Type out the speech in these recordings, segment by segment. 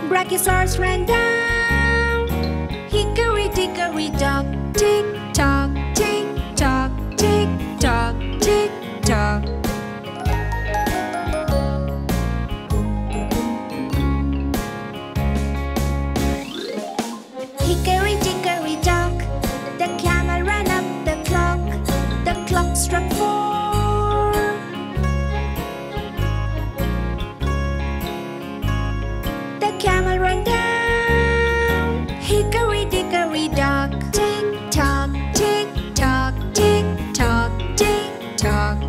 Brachiosaurus ran down. Hickory dickory dock, tick tock, tick tock, tick tock, tick tock. Hickory dickory dock, the camel ran up the clock. The clock struck 4. The camel ran down. Hickory dickory dock, tick tock, tick tock, tick tock, tick tock.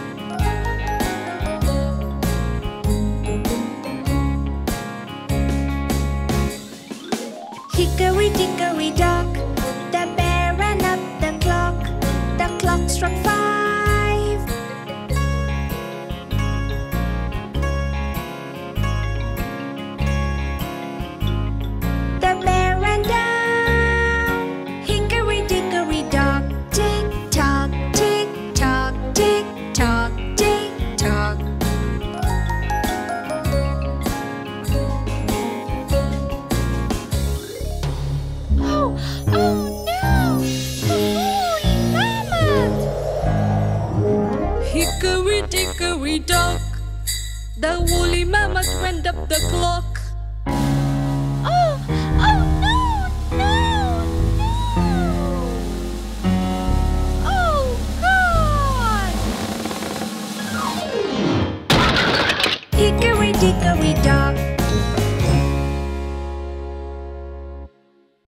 Hickory dickory dock, the bear ran up the clock. The clock struck 5. The bear ran down. Hickory dickory dock, tick tock, tick tock, tick tock, tick tock. Oh no! The woolly mammoth! Hickory dickory dock, the woolly mammoth went up the clock.